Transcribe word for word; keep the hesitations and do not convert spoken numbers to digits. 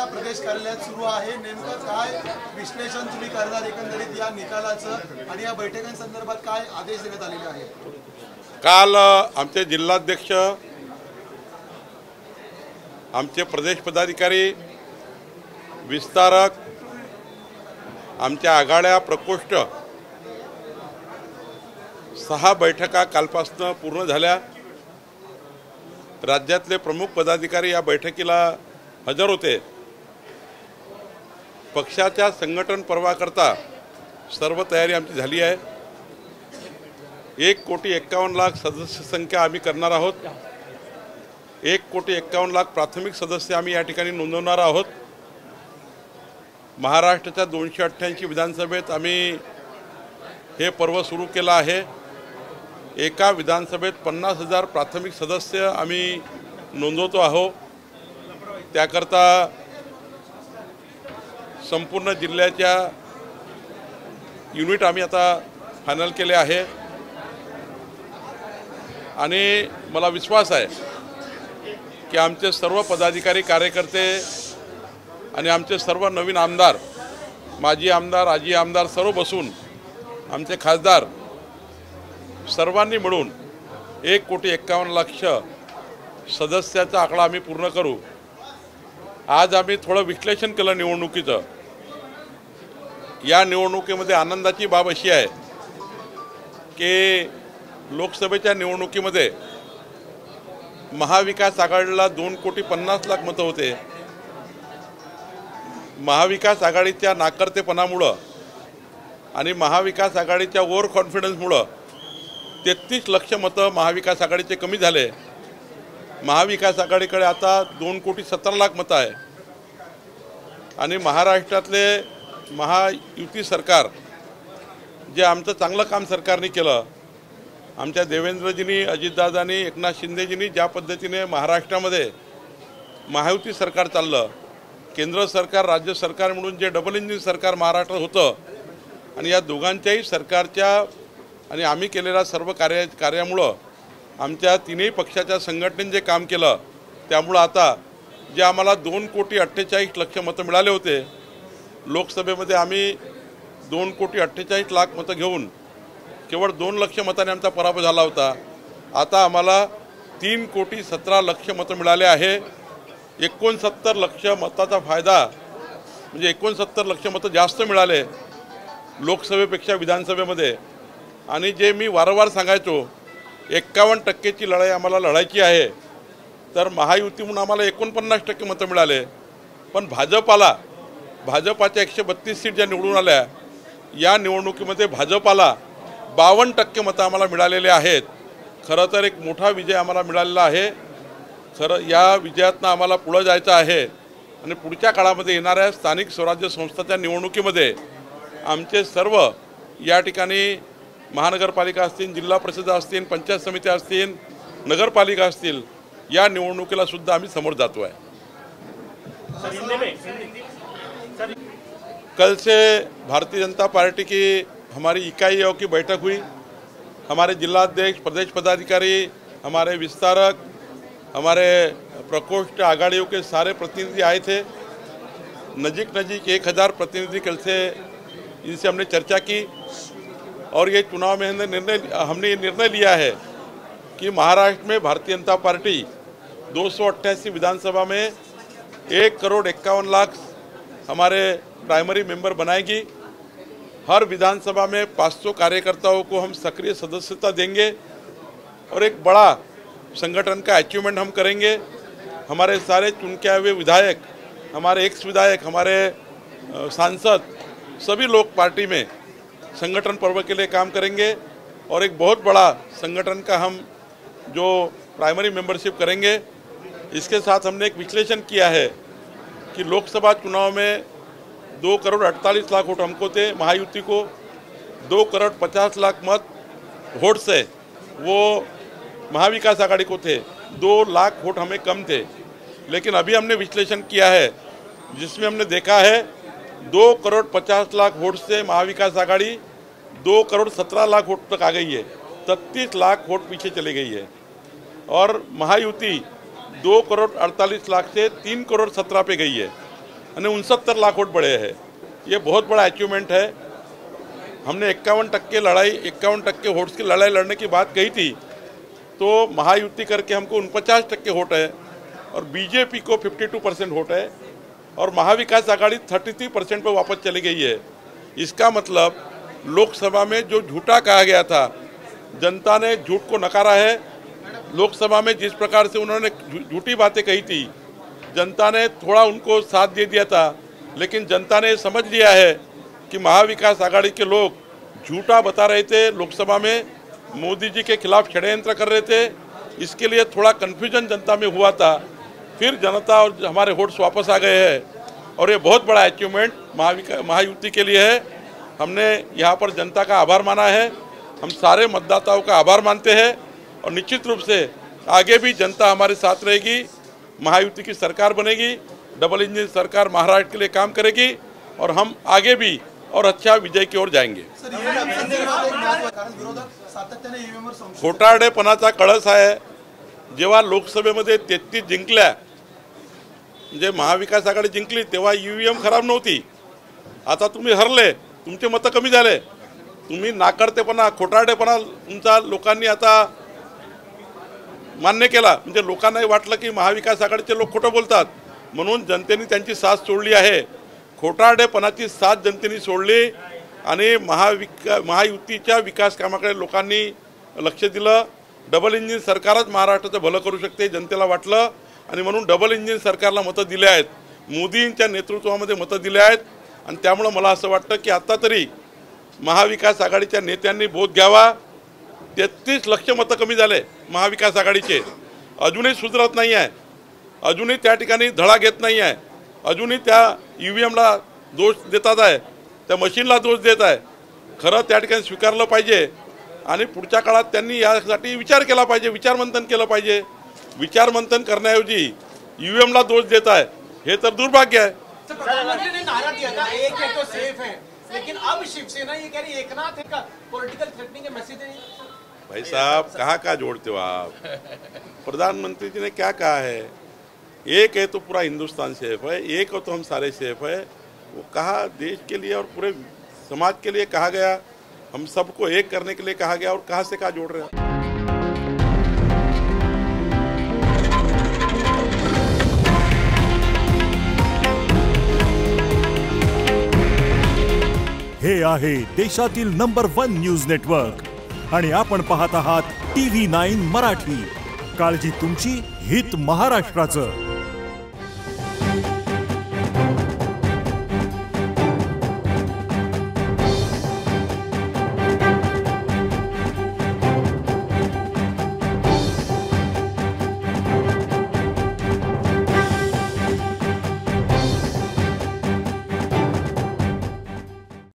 प्रदेश कार्यालयात सुरू आहे। नेमकं काय विश्लेषण तुम्ही करणार एकंदरीत या निकालाचं आणि या बैठकांसंदर्भात काय आदेश देण्यात आलेले आहेत? काल आमचे जिल्हाध्यक्ष, आमचे प्रदेश पदाधिकारी, विस्तारक, आमच्या आघाड्या प्रकोष्ठ सहा बैठका कालपासून पूर्ण झाल्या। राज्यातले प्रमुख पदाधिकारी या बैठकीला हजर होते। पक्षाच्या संघटन पर्वाकरता सर्व तयारी आमची झाली आहे। एक कोटी एक्कावन्न लाख सदस्य संख्या आम्ही करणार आहोत। एक कोटी एक्कावन्न लाख प्राथमिक सदस्य आम्ही या ठिकाणी नोंदवणार आहोत। महाराष्ट्राच्या दोनशे अठ्ठ्याऐंशी विधानसभेत आम्ही हे पर्व सुरू केलं आहे। एका विधानसभेत पन्नास हजार प्राथमिक सदस्य आम्ही नोंदवतो आहोत। त्याकरता संपूर्ण जिल्ह्याच्या युनिट आम्ही आता फायनल केले आहे आणि मला विश्वास आहे की आमचे सर्व पदाधिकारी, कार्यकर्ते आणि आमचे सर्व नवीन आमदार, माजी आमदार, आजी आमदार सर्व बसून आमचे खासदार सर्वांनी मिळून एक कोटी एक्कावन्न लाख सदस्याचा आकडा आम्ही पूर्ण करू। आज आम्ही थोडं विश्लेषण केलं निवडणुकीचं। या निवडणुकीमध्ये आनंदाची बाब अशी आहे की लोकसभेच्या निवडणुकीमध्ये महाविकास आघाडीला दोन कोटी पन्नास लाख मतं होते। महाविकास आघाडीच्या नाकर्तेपणामुळं आणि महाविकास आघाडीच्या ओव्हर कॉन्फिडन्समुळं तेहतीस लक्ष मतं महाविकास आघाडीचे कमी झाले। महाविकास आघाडीकडे आता दोन कोटी सत्तर लाख मतं आहे आणि महाराष्ट्रातले महायुती सरकार जे आमचं चांगलं काम सरकारने केलं, आमच्या देवेंद्रजींनी, अजितदादांनी, एकनाथ शिंदेजींनी ज्या पद्धतीने महाराष्ट्रामध्ये महायुती सरकार चाललं, केंद्र सरकार, राज्य सरकार म्हणून जे डबल इंजिन सरकार महाराष्ट्रात होतं आणि या दोघांच्याही सरकारच्या आणि आम्ही केलेल्या सर्व कार्य कार्यामुळं आमच्या तीनही पक्षाच्या संघटनेने जे काम केलं त्यामुळं आता जे आम्हाला दोन कोटी अठ्ठेचाळीस लक्ष मतं मिळाले होते, लोकसभेमध्ये आम्ही दोन कोटी अठ्ठेचाळीस लाख मतं घेऊन केवळ दोन लक्ष मताने आमचा पराभव झाला होता। आता आम्हाला तीन कोटी सतरा लक्ष मतं मिळाले आहे। एकोणसत्तर लक्ष मताचा फायदा म्हणजे एकोणसत्तर लक्ष मतं जास्त मिळाले लोकसभेपेक्षा विधानसभेमध्ये। आणि जे मी वारंवार सांगायचो एक्कावन्न टक्केची लढाई आम्हाला लढायची आहे, तर महायुती म्हणून आम्हाला एकोणपन्नास टक्के मतं मिळाले, पण भाजपाला भाजपाच्या एकशे बत्तीस सीट ज्या निवडून आल्या या निवडणुकीमध्ये भाजपाला बावन्न टक्के मतं आम्हाला मिळालेले आहेत। खरं तर एक मोठा विजय आम्हाला मिळालेला आहे। खरं या विजयातनं आम्हाला पुढं जायचं आहे आणि पुढच्या काळामध्ये येणाऱ्या स्थानिक स्वराज्य संस्थांच्या निवडणुकीमध्ये आमचे सर्व या ठिकाणी महानगरपालिका असतील, जिल्हा परिषद असतील, पंचायत समित्या असतील, नगरपालिका असतील, या निवडणुकीला सुद्धा आम्ही समोर जातो है। कल से भारतीय जनता पार्टी की हमारी इकाइयों की बैठक हुई। हमारे जिलाध्यक्ष, प्रदेश पदाधिकारी, हमारे विस्तारक, हमारे प्रकोष्ठ आघाड़ियों के सारे प्रतिनिधि आए थे। नजीक नजीक एक हज़ार प्रतिनिधि कल से इनसे हमने चर्चा की और ये चुनाव में हमने निर्णय हमने ये निर्णय लिया है कि महाराष्ट्र में भारतीय जनता पार्टी दो सौ अट्ठासी विधानसभा में एक करोड़ इक्यावन लाख हमारे प्राइमरी मेंबर बनाएगी। हर विधानसभा में पाँच सौ कार्यकर्ताओं को हम सक्रिय सदस्यता देंगे और एक बड़ा संगठन का अचीवमेंट हम करेंगे। हमारे सारे चुन के आए हुए विधायक, हमारे एक्स विधायक, हमारे सांसद, सभी लोग पार्टी में संगठन पर्व के लिए काम करेंगे और एक बहुत बड़ा संगठन का हम जो प्राइमरी मेंबरशिप करेंगे। इसके साथ हमने एक विश्लेषण किया है कि लोकसभा चुनाव में दो करोड़ अड़तालीस लाख वोट हमको थे, महायुति को दो करोड़ पचास लाख मत वोट से वो महाविकास आघाड़ी को थे, दो लाख वोट हमें कम थे। लेकिन अभी हमने विश्लेषण किया है जिसमें हमने देखा है दो करोड़ पचास लाख वोट से महाविकास आघाड़ी दो करोड़ सत्रह लाख वोट तक आ गई है, तैंतीस लाख वोट पीछे चली गई है। और महायुति दो करोड़ अड़तालीस लाख से तीन करोड़ सत्रह पे गई है। यानी उनसत्तर लाख वोट बढ़े हैं। ये बहुत बड़ा अचीवमेंट है। हमने इक्यावन टक्के लड़ाई इक्यावन टक्के वोट्स की लड़ाई लड़ने की बात कही थी, तो महायुति करके हमको उनपचास टक्के वोट है और बीजेपी को बावन परसेंट वोट है और महाविकास आघाड़ी तैंतीस परसेंट पर वापस चली गई है। इसका मतलब लोकसभा में जो झूठा कहा गया था, जनता ने झूठ को नकारा है। लोकसभा में जिस प्रकार से उन्होंने झूठी बातें कही थी, जनता ने थोड़ा उनको साथ दे दिया था, लेकिन जनता ने समझ लिया है कि महाविकास आघाड़ी के लोग झूठा बता रहे थे, लोकसभा में मोदी जी के खिलाफ षड्यंत्र कर रहे थे। इसके लिए थोड़ा कन्फ्यूजन जनता में हुआ था, फिर जनता और हमारे वोट्स वापस आ गए हैं और ये बहुत बड़ा अचीवमेंट महाविकास महायुति के लिए है। हमने यहाँ पर जनता का आभार माना है, हम सारे मतदाताओं का आभार मानते हैं और निश्चित रूप से आगे भी जनता हमारे साथ रहेगी। महायुति की सरकार बनेगी, डबल इंजन सरकार महाराष्ट्र के लिए काम करेगी और हम आगे भी और अच्छा विजय की ओर जाएंगे। खोटारडेपणाचा कळस आहे। जेव्हा लोकसभेमध्ये तेहतीस जिंकल्या, म्हणजे महाविकास आघाडी जिंकली, तेव्हा ईव्हीएम खराब नव्हती। आता तुम्ही हरले, तुमचे मतं कमी झाले, तुम्ही नाकारतेपणा खोटारडेपणा तुमचा लोकांनी आता मान्य केला। म्हणजे लोकांनाही वाटलं की महाविकास आघाडीचे लोक खोटं बोलतात, म्हणून जनतेने त्यांची साथ सोडली आहे। खोटारडेपणाची साथ जनतेने सोडली आणि महाविका महायुतीच्या विकास कामाकडे लोकांनी लक्ष दिलं। डबल इंजिन सरकारच महाराष्ट्राचं भलं करू शकते जनतेला वाटलं आणि म्हणून डबल इंजिन सरकारला मतं दिले आहेत, मोदींच्या नेतृत्वामध्ये मतं दिले आहेत आणि त्यामुळे मला असं वाटतं की आता तरी महाविकास आघाडीच्या नेत्यांनी बोध घ्यावा। तेहतीस लक्ष मतं कमी झाले महाविकास आघाडीचे, अजूनही सुधारत नाही आहे, अजूनही त्या ठिकाणी धडा घेत नाही आहे, अजूनही त्या ईव्हीएमला दोष देतात आहे, त्या मशीनला दोष देत आहे। खरं त्या ठिकाणी स्वीकारलं पाहिजे आणि पुढच्या काळात त्यांनी यासाठी विचार केला पाहिजे, विचारमंथन केलं पाहिजे। विचारमंथन करण्याऐवजी ईव्हीएमला दोष देत आहे, हे तर दुर्भाग्य आहे। प्रधानमंत्री ने नारा दिया था एक है तो सेफ है, लेकिन अब शिवसेना ये कह रही है एकनाथ का पॉलिटिकल थ्रेटनिंग का मैसेज है। भाई साहब कहाँ का जोड़ते हो आप? प्रधानमंत्री जी ने क्या कहा है? एक है तो पूरा हिंदुस्तान सेफ है, एक हो तो हम सारे सेफ है। वो कहा देश के लिए और पूरे समाज के लिए कहा गया, हम सबको एक करने के लिए कहा गया, और कहाँ से कहाँ जोड़ रहे हैं? हे आहे देशातील नंबर वन न्यूज नेटवर्क आणि आपण पाहत आहात टीव्ही नाईन मराठी। काळजी तुमची, हित महाराष्ट्राचं।